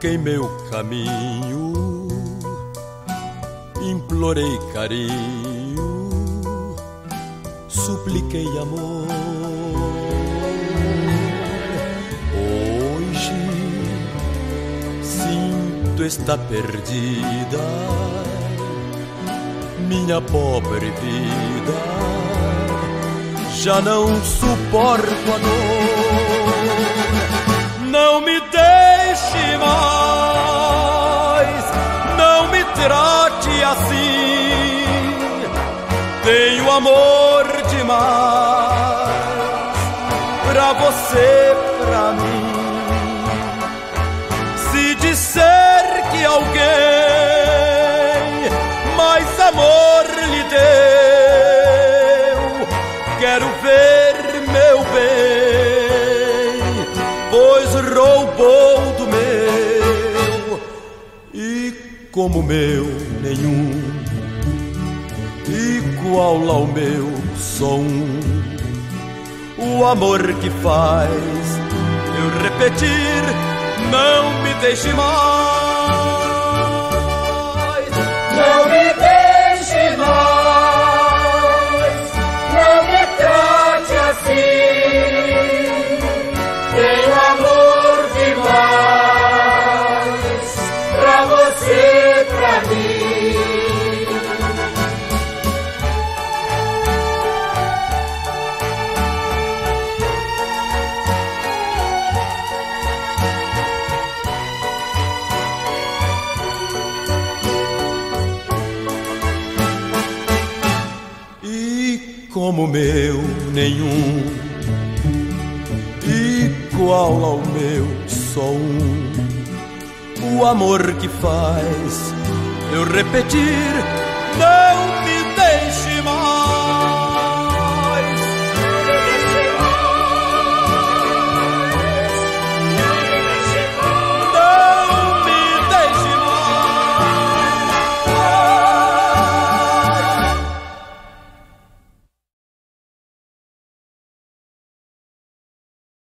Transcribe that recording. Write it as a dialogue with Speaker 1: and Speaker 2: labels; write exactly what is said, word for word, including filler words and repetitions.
Speaker 1: Busquei meu caminho, implorei carinho, supliquei amor. Hoje sinto estar perdida minha pobre vida, já não suporto a dor. Não me deixe mais, não me trate assim. Tenho amor demais pra você, pra mim. Se disser que alguém mais amor lhe deu, quero ver meu bem, pois roubou do meu. E como meu nenhum, igual ao meu, só um. O amor que faz eu repetir, não me deixe mais.
Speaker 2: Não me deixe mais, não me trate assim. Tenho amor demais pra você, pra mim.
Speaker 1: Como meu nenhum, igual ao meu, só um. O amor que faz eu repetir, não me deixe mais.